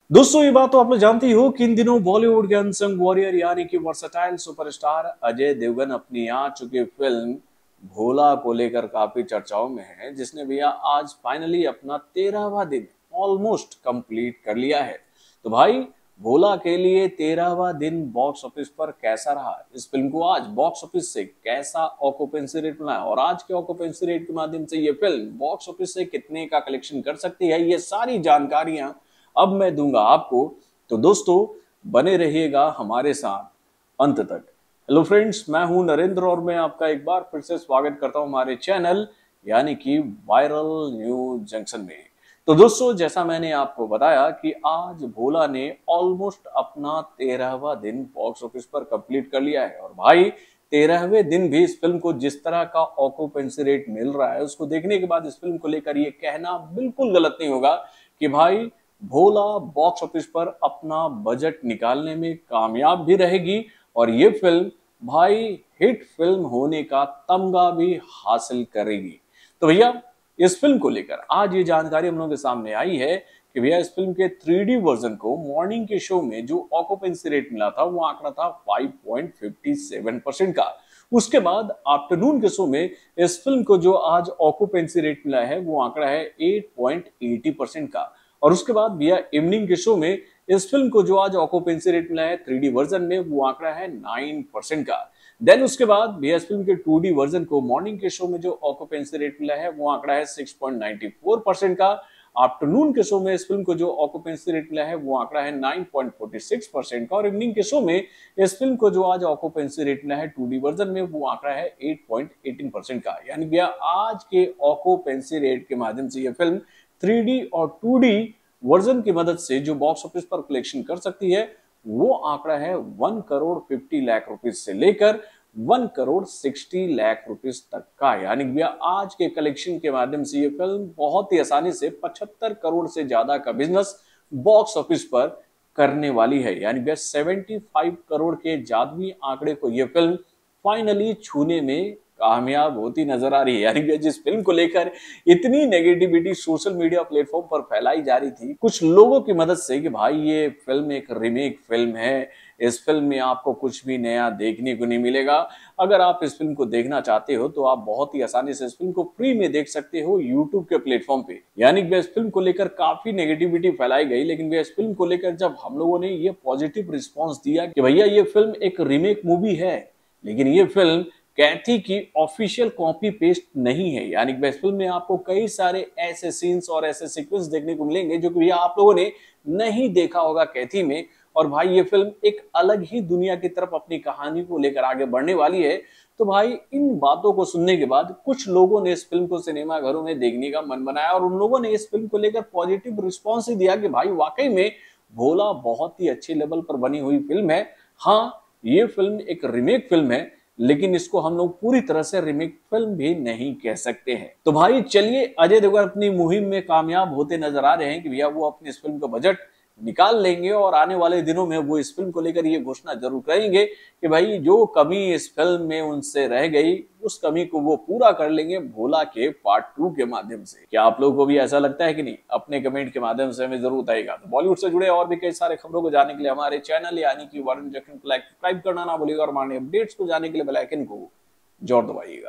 दोस्तों ये बात तो आप लोग जानते ही हो कि इन दिनों बॉलीवुड के अनसंग वॉरियर यानी कि वर्सटाइल सुपरस्टार अजय देवगन अपनी आ चुकी फिल्म भोला को लेकर काफी चर्चाओं में है, जिसने भैया आज फाइनली अपना 13वां दिन ऑलमोस्ट कंप्लीट कर लिया है। तो भाई भोला के लिए 13वां दिन बॉक्स ऑफिस पर कैसा रहा, इस फिल्म को आज बॉक्स ऑफिस से कैसा ऑक्यूपेंसी रेट मिला और आज के ऑक्यूपेंसी रेट के माध्यम से ये फिल्म बॉक्स ऑफिस से कितने का कलेक्शन कर सकती है, ये सारी जानकारियां अब मैं दूंगा आपको। तो दोस्तों बने रहिएगा हमारे साथ अंत तक। हेलो फ्रेंड्स, मैं हूं नरेंद्र और मैं आपका एक बार फिर से स्वागत करता हूं हमारे चैनल यानी कि वायरल न्यूज जंक्शन में। तो दोस्तों जैसा मैंने आपको बताया कि आज भोला ने ऑलमोस्ट अपना 13वां दिन बॉक्स ऑफिस पर कंप्लीट कर लिया है और भाई 13वें दिन भी इस फिल्म को जिस तरह का ऑक्यूपेंसी रेट मिल रहा है उसको देखने के बाद इस फिल्म को लेकर ये कहना बिल्कुल गलत नहीं होगा कि भाई भोला बॉक्स ऑफिस पर अपना बजट निकालने में कामयाब भी रहेगी और ये फिल्म भाई हिट फिल्म होने का तमगा भी हासिल करेगी। तो भैया इस फिल्म को लेकर आज ये जानकारी हम लोगों के सामने आई है कि भैया इस फिल्म के 3D वर्जन को मॉर्निंग के शो में जो ऑक्यूपेंसी रेट मिला था वो आंकड़ा था 5.57% का। उसके बाद आफ्टरनून के शो में इस फिल्म को जो आज ऑक्यूपेंसी रेट मिला है वो आंकड़ा है 8.80% का। और उसके बाद भैया इवनिंग के शो में इस फिल्म को जो आज ऑक्यूपेंसी रेट मिला है 3D वर्जन में वो आंकड़ा है 9% का। देन उसके बाद भैया इस फिल्म के 2D वर्जन को मॉर्निंग के शो में जो ऑक्यूपेंसी रेट मिला है वो आंकड़ा है 6.94% का। आफ्टरनून के शो में इस फिल्म को जो ऑक्यूपेंसी रेट मिला है वो आंकड़ा है 9.46% का और इवनिंग के शो में इस फिल्म को जो आज ऑक्यूपेंसी रेट मिला है 2D वर्जन में वो आंकड़ा है 8.18% का। यानी भैया आज के ऑक्यूपेंसी रेट के माध्यम से ये फिल्म 3D और 2D वर्जन की मदद से जो बॉक्स ऑफिस पर कलेक्शन कर सकती है वो आंकड़ा है 1 करोड़ 50 लाख रुपीज से लेकर 1 करोड़ 60 लाख रुपीज तक का। यानी भैया आज के कलेक्शन के माध्यम से ये फिल्म बहुत ही आसानी से 75 करोड़ से ज्यादा का बिजनेस बॉक्स ऑफिस पर करने वाली है। यानी भैया 75 करोड़ के जादुई आंकड़े को ये फिल्म फाइनली छूने में कामयाब होती नजर आ रही है। यानी कि जिस फिल्म को लेकर इतनी नेगेटिविटी सोशल मीडिया प्लेटफॉर्म पर फैलाई जा रही थी कुछ लोगों की मदद से कि भाई ये फिल्म एक रीमेक फिल्म है, इस फिल्म में आपको कुछ भी नया देखने को नहीं मिलेगा। अगर आप इस फिल्म को देखना चाहते हो तो आप बहुत ही आसानी से इस फिल्म को फ्री में देख सकते हो यूट्यूब के प्लेटफॉर्म पे। यानी कि इस फिल्म को लेकर काफी नेगेटिविटी फैलाई गई, लेकिन इस फिल्म को लेकर जब हम लोगों ने ये पॉजिटिव रिस्पॉन्स दिया कि भैया ये फिल्म एक रीमेक मूवी है लेकिन ये फिल्म कैथी की ऑफिशियल कॉपी पेस्ट नहीं है। यानी कि इस फिल्म में आपको कई सारे ऐसे सीन्स और ऐसे सीक्वेंस देखने को मिलेंगे जो कि भैया आप लोगों ने नहीं देखा होगा कैथी में। और भाई ये फिल्म एक अलग ही दुनिया की तरफ अपनी कहानी को लेकर आगे बढ़ने वाली है। तो भाई इन बातों को सुनने के बाद कुछ लोगों ने इस फिल्म को सिनेमा घरों में देखने का मन बनाया और उन लोगों ने इस फिल्म को लेकर पॉजिटिव रिस्पॉन्स ही दिया कि भाई वाकई में भोला बहुत ही अच्छे लेवल पर बनी हुई फिल्म है। हाँ, ये फिल्म एक रीमेक फिल्म है लेकिन इसको हम लोग पूरी तरह से रीमेक फिल्म भी नहीं कह सकते हैं। तो भाई चलिए, अजय देवगन अपनी मुहिम में कामयाब होते नजर आ रहे हैं कि भैया वो अपनी इस फिल्म का बजट निकाल लेंगे और आने वाले दिनों में वो इस फिल्म को लेकर ये घोषणा जरूर करेंगे कि भाई जो कमी इस फिल्म में उनसे रह गई उस कमी को वो पूरा कर लेंगे भोला के पार्ट 2 के माध्यम से। क्या आप लोगों को भी ऐसा लगता है कि नहीं? अपने कमेंट के माध्यम से हमें जरूर बताइएगा। तो बॉलीवुड से जुड़े और भी कई सारे खबरों को जानने के लिए हमारे चैनल यानी कि वायरल जंक्शन को लाइक सब्सक्राइब करना ना भूलिएगा और हमारे अपडेट्स को जानने के लिए बेल आइकन को जरूर दबाइएगा।